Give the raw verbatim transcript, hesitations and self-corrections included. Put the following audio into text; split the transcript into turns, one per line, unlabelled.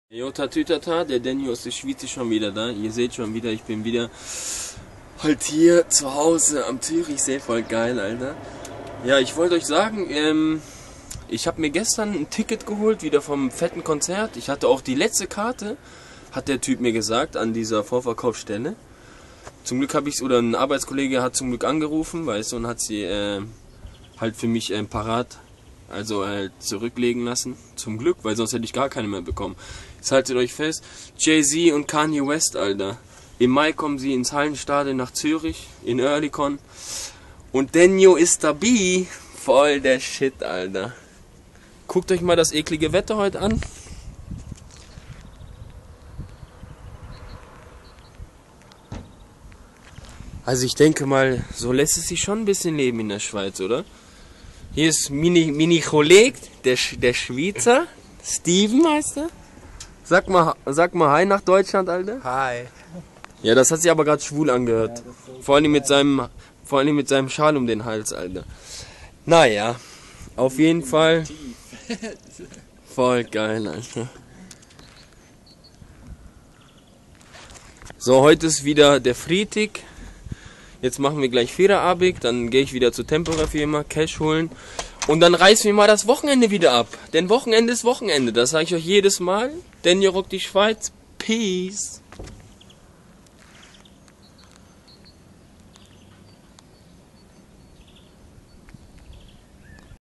Jo, tatütata, der Denjo aus der Schweiz ist schon wieder da. Ihr seht schon wieder, ich bin wieder halt hier zu Hause am Zürichsee, voll geil, Alter. Ja, ich wollte euch sagen, ähm, ich habe mir gestern ein Ticket geholt, wieder vom fetten Konzert. Ich hatte auch die letzte Karte, hat der Typ mir gesagt, an dieser Vorverkaufsstelle. Zum Glück habe ich oder ein Arbeitskollege hat zum Glück angerufen, weißt du, und hat sie äh, halt für mich äh, parat, also halt zurücklegen lassen. Zum Glück, weil sonst hätte ich gar keine mehr bekommen. Jetzt haltet euch fest, Jay-Z und Kanye West, Alter. Im Mai kommen sie ins Hallenstadion nach Zürich, in Oerlikon. Und Denjo ist dabei. Voll der Shit, Alter. Guckt euch mal das eklige Wetter heute an. Also ich denke mal, so lässt es sich schon ein bisschen leben in der Schweiz, oder? Hier ist Mini, Mini Kolleg, der, der Schweizer, Steven heißt er. Sag mal, sag mal Hi nach Deutschland, Alter.
Hi.
Ja, das hat sich aber gerade schwul angehört. Vor allem mit seinem, vor allem mit seinem Schal um den Hals, Alter. Naja, auf jeden Fall. Voll geil, Alter. So, heute ist wieder der Freitag. Jetzt machen wir gleich Feierabend, dann gehe ich wieder zur Tempera-Firma, Cash holen. Und dann reißen wir mal das Wochenende wieder ab. Denn Wochenende ist Wochenende, das sage ich euch jedes Mal. Denn ihr rockt die Schweiz. Peace.